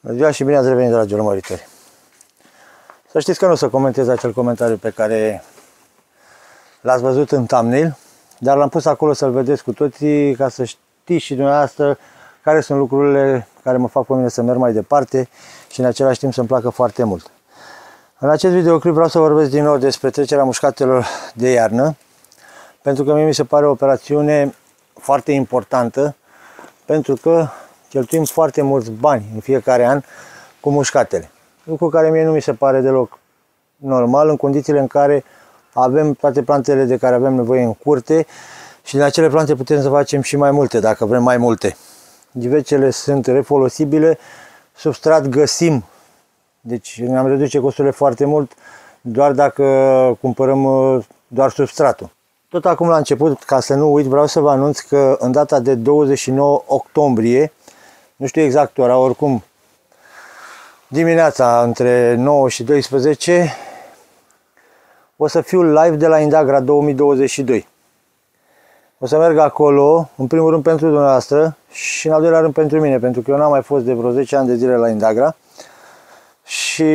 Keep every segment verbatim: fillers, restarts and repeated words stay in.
Bună ziua și bine ați revenit, dragi urmăritori. Să știți că nu o să comentez acel comentariu pe care l-ați văzut în thumbnail, dar l-am pus acolo să-l vedeți cu toții, ca să știți și dumneavoastră care sunt lucrurile care mă fac pe mine să merg mai departe și în același timp să-mi placă foarte mult. În acest videoclip vreau să vorbesc din nou despre trecerea mușcatelor de iarnă, pentru că mie mi se pare o operațiune foarte importantă, pentru că cheltuim foarte mulți bani în fiecare an cu mușcatele. Lucru care mie nu mi se pare deloc normal în condițiile în care avem toate plantele de care avem nevoie în curte și din acele plante putem să facem și mai multe dacă vrem mai multe. Divecele sunt refolosibile, substrat găsim, deci ne-am reduce costurile foarte mult doar dacă cumpărăm doar substratul. Tot acum la început, ca să nu uit, vreau să vă anunț că în data de douăzeci și nouă octombrie, nu știu exact ora, oricum dimineața între nouă și douăsprezece, o să fiu live de la Indagra două mii douăzeci și doi. O să merg acolo, în primul rând pentru dumneavoastră și în al doilea rând pentru mine, pentru că eu n-am mai fost de vreo zece ani de zile la Indagra. Și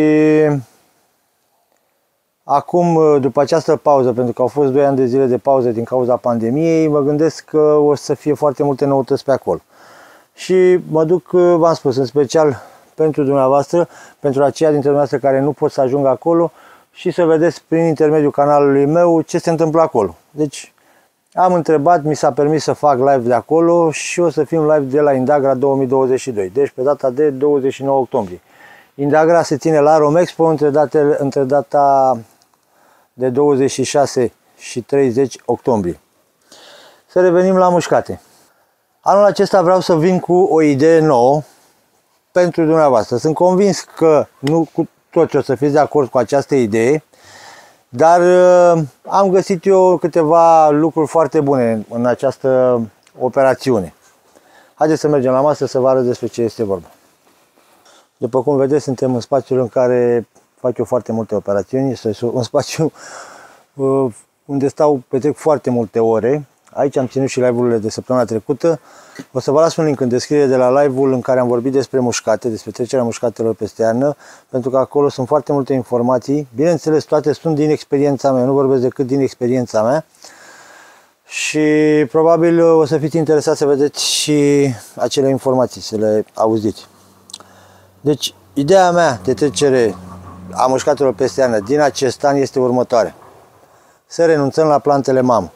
acum, după această pauză, pentru că au fost doi ani de zile de pauză din cauza pandemiei, mă gândesc că o să fie foarte multe noutăți pe acolo. Și mă duc, v-am spus, în special pentru dumneavoastră, pentru aceia dintre dumneavoastră care nu pot să ajungă acolo și să vedeți prin intermediul canalului meu ce se întâmplă acolo. Deci am întrebat, mi s-a permis să fac live de acolo și o să fim live de la Indagra două mii douăzeci și doi, deci pe data de douăzeci și nouă octombrie. Indagra se ține la Romexpo între, datele, între data de douăzeci și șase și treizeci octombrie. Să revenim la mușcate. Anul acesta vreau să vin cu o idee nouă pentru dumneavoastră. Sunt convins că nu cu toți o să fiți de acord cu această idee, dar uh, am găsit eu câteva lucruri foarte bune în această operațiune. Haideți să mergem la masă să vă arăt despre ce este vorba. După cum vedeți, suntem în spațiul în care fac eu foarte multe operațiuni. Este un spațiu uh, unde stau, petrec foarte multe ore. Aici am ținut și live-urile de săptămâna trecută. O să vă las un link în descriere de la live-ul în care am vorbit despre mușcate, despre trecerea mușcatelor peste iarnă, pentru că acolo sunt foarte multe informații. Bineînțeles, toate sunt din experiența mea, nu vorbesc decât din experiența mea. Și probabil o să fiți interesați să vedeți și acele informații, să le auziți. Deci, ideea mea de trecere a mușcatelor peste iarnă din acest an este următoarea. Să renunțăm la plantele mamă.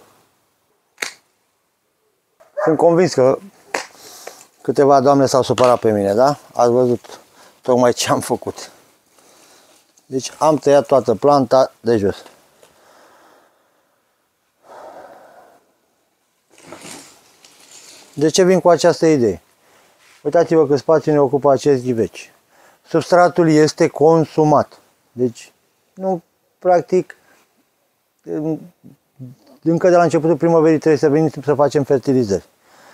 Sunt convins că câteva doamne s-au supărat pe mine, da? Ați văzut tocmai ce am făcut. Deci am tăiat toată planta de jos. De ce vin cu această idee? Uitați-vă că spațiul ne ocupă acest ghiveci. Substratul este consumat. Deci, nu, practic, încă de la începutul primăverii trebuie să venim să facem fertilizări.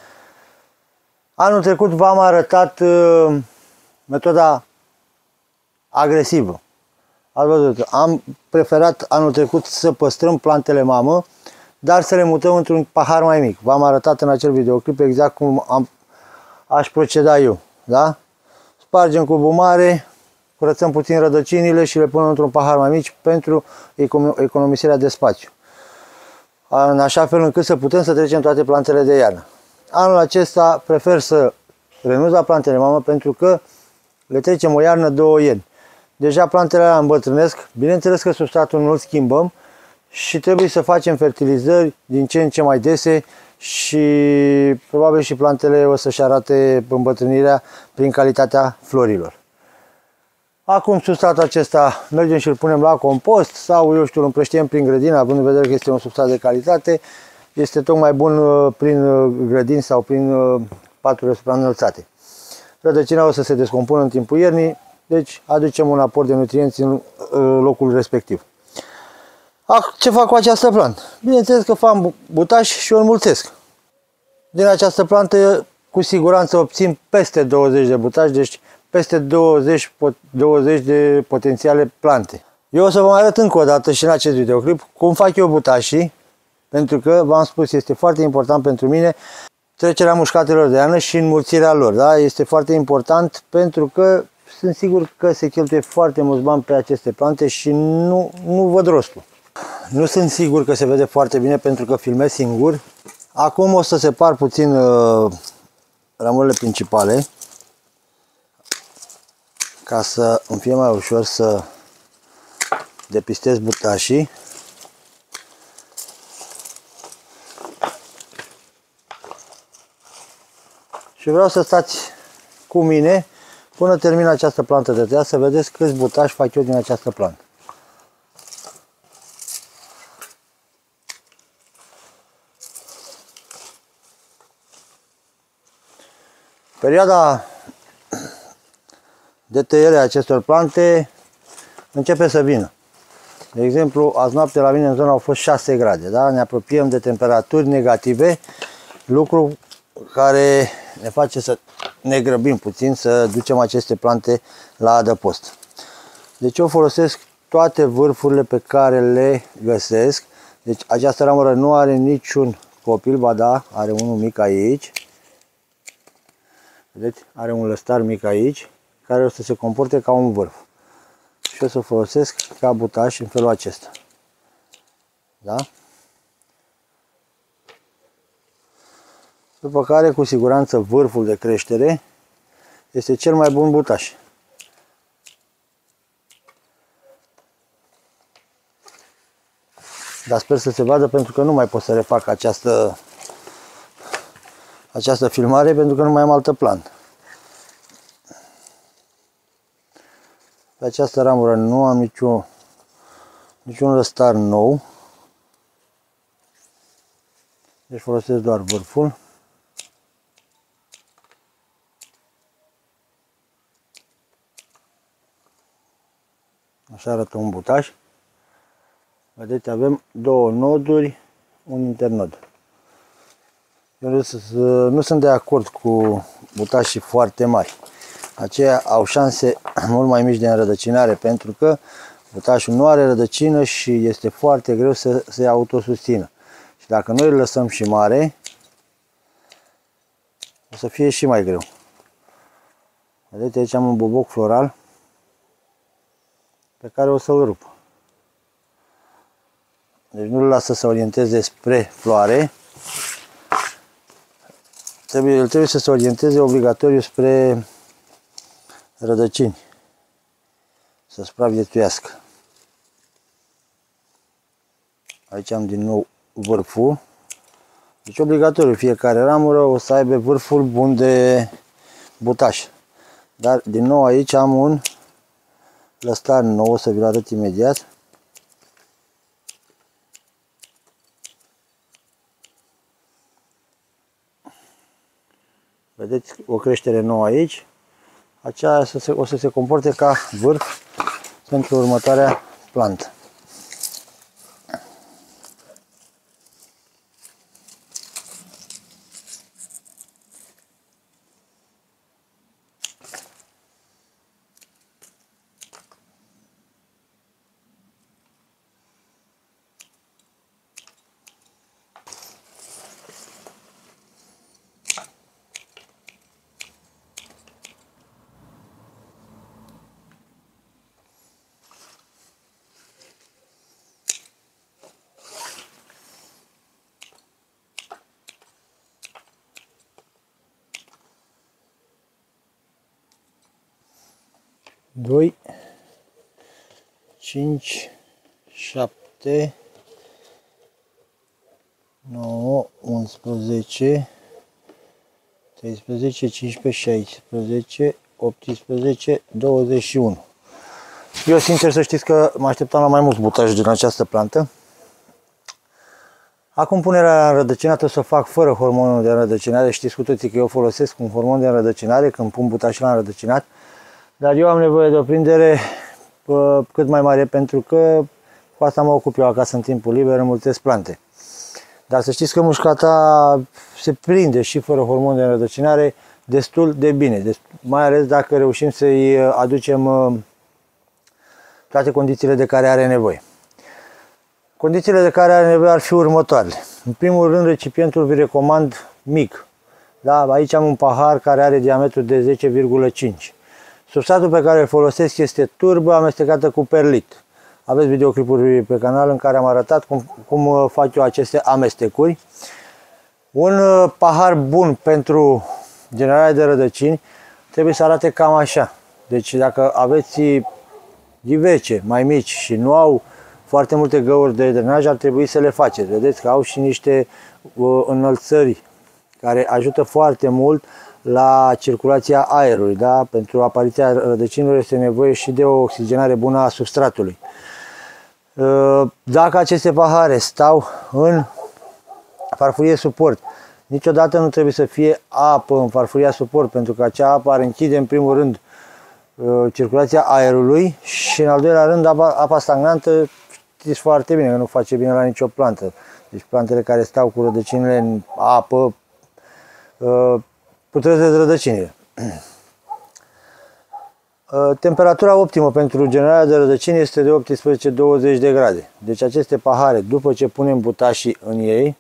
Anul trecut v-am arătat uh, metoda agresivă. Ați văzut, am preferat anul trecut să păstrăm plantele mamă, dar să le mutăm într-un pahar mai mic. V-am arătat în acel videoclip exact cum am, aș proceda eu. Da? Spargem cubul mare, curățăm puțin rădăcinile și le punem într-un pahar mai mic pentru economisirea de spațiu. În așa fel încât să putem să trecem toate plantele de iarnă. Anul acesta prefer să renunț la plantele mamă pentru că le trecem o iarnă, două ieri. Deja plantele alea îmbătrânesc, bineînțeles că substratul nu îl schimbăm și trebuie să facem fertilizări din ce în ce mai dese și probabil și plantele o să-și arate îmbătrânirea prin calitatea florilor. Acum substratul acesta mergem și îl punem la compost sau, eu știu, îl împrăștiem prin grădină, având în vedere că este un substrat de calitate, este tocmai bun prin grădini sau prin paturile supraînălțate. Rădăcina o să se descompună în timpul iernii, deci aducem un aport de nutrienți în locul respectiv. Ce fac cu această plantă? Bineînțeles că fac butaș și o înmulțesc. Din această plantă cu siguranță obțin peste douăzeci de butași, deci peste douăzeci, douăzeci de potențiale plante. Eu o să vă mai arăt încă o dată și în acest videoclip cum fac eu butașii, pentru că, v-am spus, este foarte important pentru mine trecerea mușcatelor de iarnă și înmulțirea lor. Da? Este foarte important pentru că sunt sigur că se cheltuie foarte mulți bani pe aceste plante și nu, nu văd rostul. Nu sunt sigur că se vede foarte bine pentru că filmez singur. Acum o să separ puțin uh, ramurile principale ca să îmi fie mai ușor să depistez butașii. Și vreau să stați cu mine până termin această plantă de tăiat, să vedeți câți butași fac eu din această plantă. Perioada de tăiere a acestor plante începe să vină. De exemplu, azi noapte la mine în zonă au fost șase grade, da? Ne apropiem de temperaturi negative, lucru care ne face să ne grăbim puțin să ducem aceste plante la adăpost. Deci eu folosesc toate vârfurile pe care le găsesc. Deci această ramură nu are niciun copil, ba da, are unul mic aici. Vedeți? Are un lăstar mic aici, care o să se comporte ca un vârf. Și o să folosesc ca butaș în felul acesta. Da? După care, cu siguranță, vârful de creștere este cel mai bun butaș. Dar sper să se vadă, pentru că nu mai pot să refac această, această filmare, pentru că nu mai am altă plantă. Pe această ramură nu am niciun, niciun lăstar nou. Deci folosesc doar vârful. Așa arată un butaș. Vedeți, avem două noduri, un internod. Eu nu sunt de acord cu butașii foarte mari. Aceia au șanse mult mai mici de înrădăcinare, pentru că butașul nu are rădăcină și este foarte greu să se autosustină. Și dacă noi îl lăsăm și mare, o să fie și mai greu. Vedeți, aici am un boboc floral pe care o să-l rup. Deci nu-l lasă să orienteze spre floare. Trebuie, el trebuie să se orienteze obligatoriu spre rădăcini, să supraviețuiască. Aici am din nou vârful. Deci obligatoriu fiecare ramură o să aibă vârful bun de butaș. Dar din nou aici am un lăstar nou, o să vi-l arăt imediat. Vedeți o creștere nouă aici. Aceea o să se comporte ca vârf pentru următoarea plantă. doi, cinci, șapte, nouă, unsprezece, treisprezece, cincisprezece, șaisprezece, optsprezece, douăzeci și unu. Eu sincer să știți că mă așteptam la mai mulți butași din această plantă. Acum punerea înrădăcinată o să o fac fără hormonul de înrădăcinare. Știți cu toții că eu folosesc un hormon de înrădăcinare când pun butașul la înrădăcinat. Dar eu am nevoie de o prindere uh, cât mai mare, pentru că cu asta mă ocup eu acasă în timpul liber, înmulțesc plante. Dar să știți că mușcata se prinde și fără hormon de înrădăcinare destul de bine, deci, mai ales dacă reușim să-i aducem uh, toate condițiile de care are nevoie. Condițiile de care are nevoie ar fi următoarele. În primul rând, recipientul vi recomand mic. Da? Aici am un pahar care are diametru de zece virgulă cinci. Substratul pe care îl folosesc este turbă amestecată cu perlit. Aveți videoclipuri pe canal în care am arătat cum, cum fac eu aceste amestecuri. Un pahar bun pentru generarea de rădăcini trebuie să arate cam așa. Deci dacă aveți ghivece mai mici și nu au foarte multe găuri de drenaj, ar trebui să le faceți. Vedeți că au și niște uh, înălțări care ajută foarte mult la circulația aerului. Da? Pentru apariția rădăcinilor este nevoie și de o oxigenare bună a substratului. Uh, dacă aceste pahare stau în farfurie suport, niciodată nu trebuie să fie apă în farfuria suport, pentru că acea apă ar închide în primul rând circulația aerului și în al doilea rând apa, apa stagnantă, știți foarte bine că nu face bine la nicio plantă. Deci plantele care stau cu rădăcinile în apă putrezesc rădăcinile. Temperatura optimă pentru generarea de rădăcini este de optsprezece douăzeci de grade. Deci aceste pahare, după ce punem butașii în ei,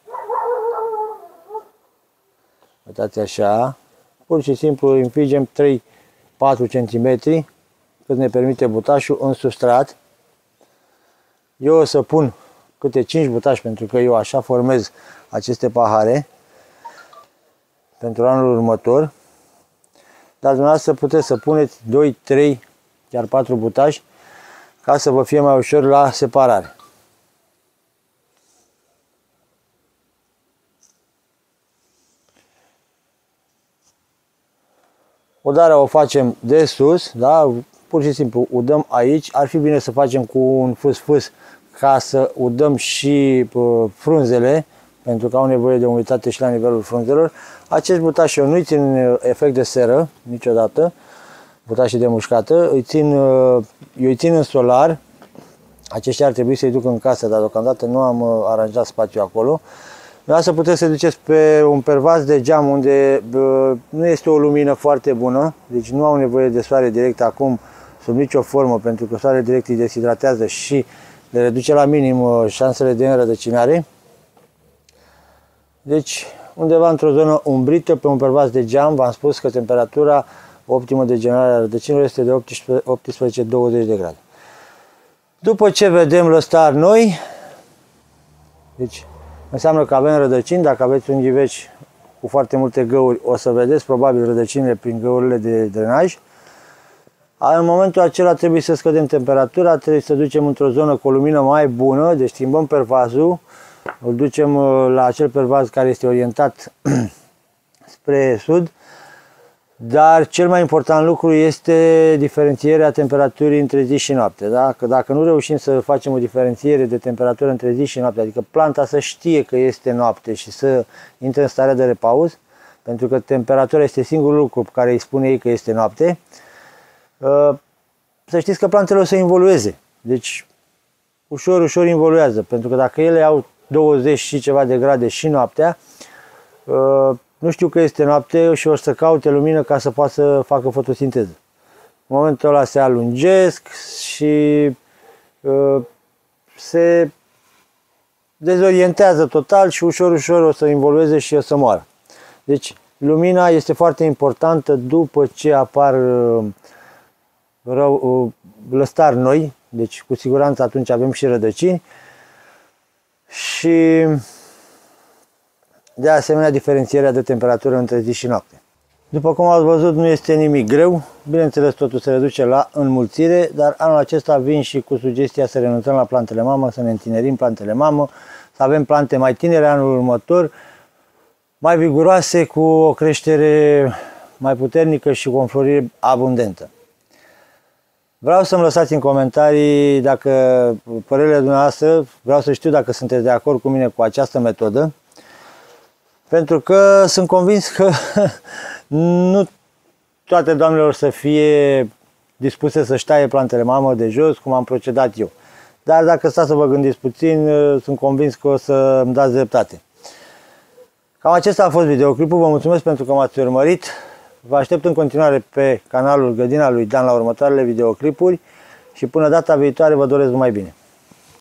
uitați așa, pur și simplu îi împingem trei patru centimetri, cât ne permite butașul, în substrat. Eu o să pun câte cinci butași, pentru că eu așa formez aceste pahare pentru anul următor. Dar dumneavoastră puteți să puneți doi, trei, chiar patru butași, ca să vă fie mai ușor la separare. Udarea o facem de sus, da? Pur și simplu udăm aici. Ar fi bine să facem cu un fâs-fâs ca să udăm și frunzele, pentru că au nevoie de umiditate și la nivelul frunzelor. Acești butași eu nu-i țin efect de seră niciodată, butașii de mușcată, îi țin, eu îi țin în solar. Aceștia ar trebui să-i duc în casă, dar deocamdată nu am aranjat spațiu acolo. Vreau să puteți să duceți pe un pervaz de geam unde bă, nu este o lumină foarte bună, deci nu au nevoie de soare direct acum sub nicio formă, pentru că soarele direct îi deshidratează și le reduce la minim șansele de înrădăcinare. Deci undeva într-o zonă umbrită, pe un pervaz de geam, v-am spus că temperatura optimă de generare a rădăcinilor este de optsprezece douăzeci de grade. După ce vedem lăstari noi, deci înseamnă că avem rădăcini. Dacă aveți un ghiveci cu foarte multe găuri, o să vedeți probabil rădăcinile prin găurile de drenaj. În momentul acela trebuie să scădem temperatura, trebuie să ducem într-o zonă cu o lumină mai bună, deci schimbăm pervazul, îl ducem la acel pervaz care este orientat spre sud. Dar cel mai important lucru este diferențierea temperaturii între zi și noapte. Da? Că dacă nu reușim să facem o diferențiere de temperatură între zi și noapte, adică planta să știe că este noapte și să intre în starea de repaus, pentru că temperatura este singurul lucru care îi spune ei că este noapte, să știți că plantele o să involueze. Deci ușor, ușor involuează, pentru că dacă ele au douăzeci și ceva de grade și noaptea, nu știu că este noapte și o să caute lumină ca să poată să facă fotosinteză. În momentul ăla se alungesc și uh, se dezorientează total și ușor, ușor o să involueze și o să moară. Deci lumina este foarte importantă după ce apar uh, rău, uh, lăstari noi, deci cu siguranță atunci avem și rădăcini și de asemenea diferențierea de temperatură între zi și noapte. După cum ați văzut, nu este nimic greu, bineînțeles totul se reduce la înmulțire, dar anul acesta vin și cu sugestia să renunțăm la plantele mamă, să ne întinerim plantele mamă, să avem plante mai tinere anul următor, mai viguroase, cu o creștere mai puternică și cu o înflorire abundentă. Vreau să-mi lăsați în comentarii dacă părerile dumneavoastră, vreau să știu dacă sunteți de acord cu mine cu această metodă, pentru că sunt convins că nu toate doamnele or să fie dispuse să-și taie plantele mamă de jos, cum am procedat eu. Dar dacă stați să vă gândiți puțin, sunt convins că o să îmi dați dreptate. Cam acesta a fost videoclipul, vă mulțumesc pentru că m-ați urmărit. Vă aștept în continuare pe canalul Grădina lui Dan la următoarele videoclipuri și până data viitoare vă doresc numai bine.